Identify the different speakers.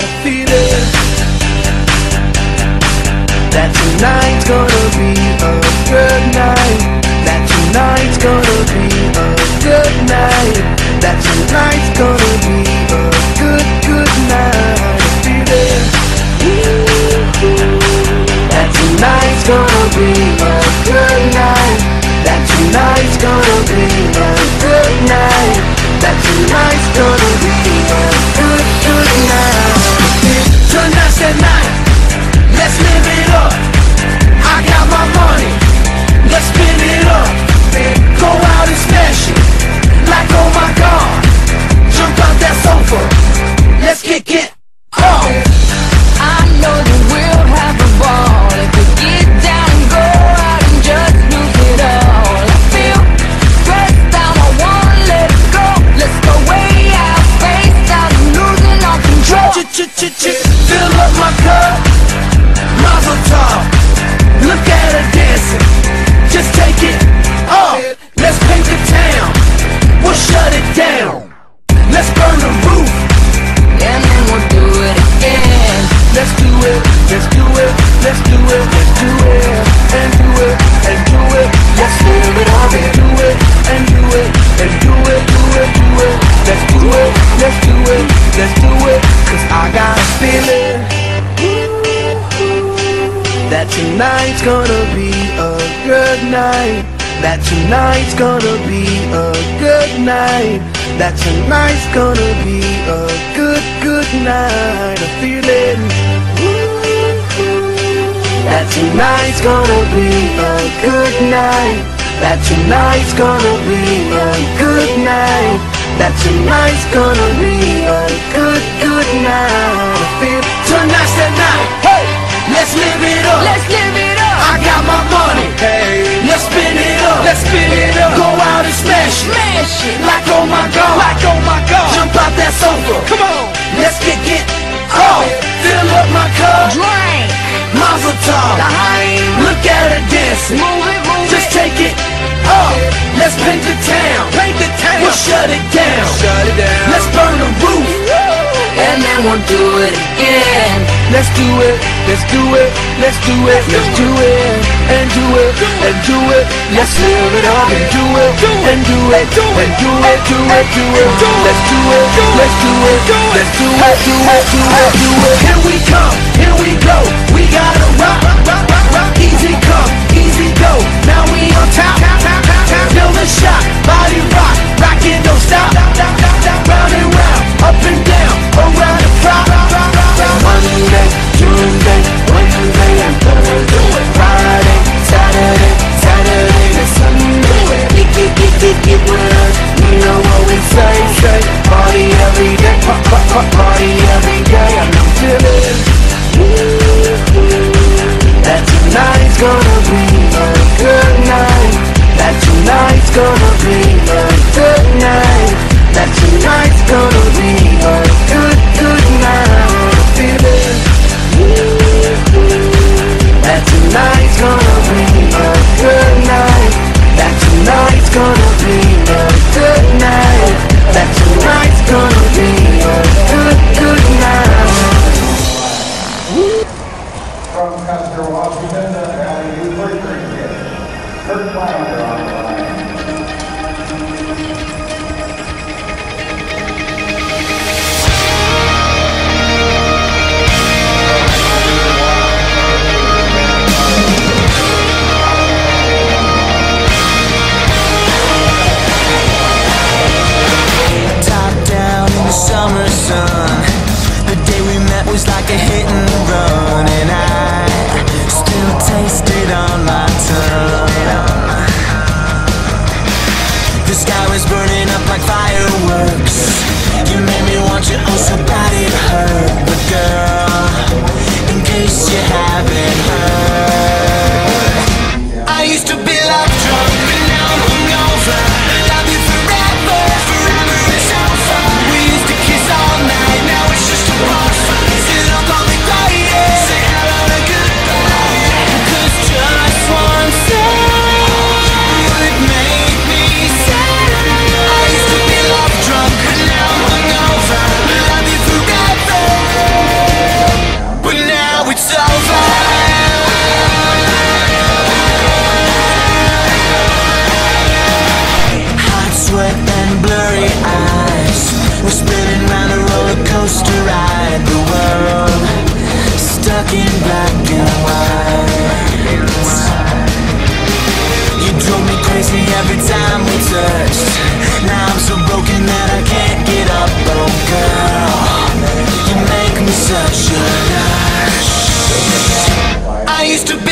Speaker 1: got a feeling that tonight's gonna be a good night. That tonight's gonna be a good night. That tonight's gonna be a good night. A feeling that tonight's gonna be a good night. That tonight's gonna be a good night. That tonight's gonna be a good night. Tonight's the night. Let's live it up. I got my money. Let's spin it up. Go out and smash it. Like oh my God. Jump out that sofa. Let's kick it off.
Speaker 2: I know that we'll have a ball if we get down and go out and just lose it all. I feel stressed out, I wanna let it go. Let's go way out, face out, and losing all control.
Speaker 1: Fill up my cup, Mazel tov. Look at her dancing, just take it off. Let's paint the town, we'll shut it down. Let's burn the roof,
Speaker 2: and then we'll do it again.
Speaker 1: let's do it, let's do it, let's do it, let's do it, and do it, and do it. Let's live it up and do it, and do it, and do it, do it, do it. Let's do it, let's do it, let's do it. Cause I got a feeling that tonight's gonna be a good night. That tonight's gonna be a good night. That tonight's gonna be a good night. A feeling that tonight's gonna be a good night. That tonight's gonna be a good night. That tonight's gonna be a good night. I feel tonight's the night. Hey, let's live it up.
Speaker 2: Let's live it up.
Speaker 1: I got my money. Hey, let's spin it up. Let's spin it up. Go out and smash it.
Speaker 2: Smash it.
Speaker 1: Like oh my God.
Speaker 3: Like oh my God.
Speaker 1: Jump out that sofa.
Speaker 3: Come on.
Speaker 1: Let's kick it off. Fill up my cup.
Speaker 2: Drink.
Speaker 1: Mazel tov.
Speaker 2: Behind.
Speaker 1: Look at her dancing.
Speaker 2: Move it, move
Speaker 1: Just
Speaker 2: it.
Speaker 1: take it off. Let's paint the town.
Speaker 3: Paint the town.
Speaker 1: We'll shut it down.
Speaker 3: Shut it down.
Speaker 1: Let's burn the roof.
Speaker 2: And then we'll do it again.
Speaker 1: Let's do it. Let's do it. Let's do it. Let's do it. And do it. And do it. Let's live it up and do it. And do it. And do it. Do it. Do it. Let's do it. Let's do it. Let's do it. Do it. Do it. Do it. Here we come. Here we go. We gotta rock. Rock. Rock. Rock. Easy come. Easy go. Now we on top. Feel the shot. Body rock. Rockin', don't stop. Round and round. Up and down. Around the clock. Monday, Tuesday, Wednesday, and Thursday. Friday, Saturday, Saturday to Sunday. Get with us. You know what we say. Party every day. Party every day. I know
Speaker 4: such a rush. I used to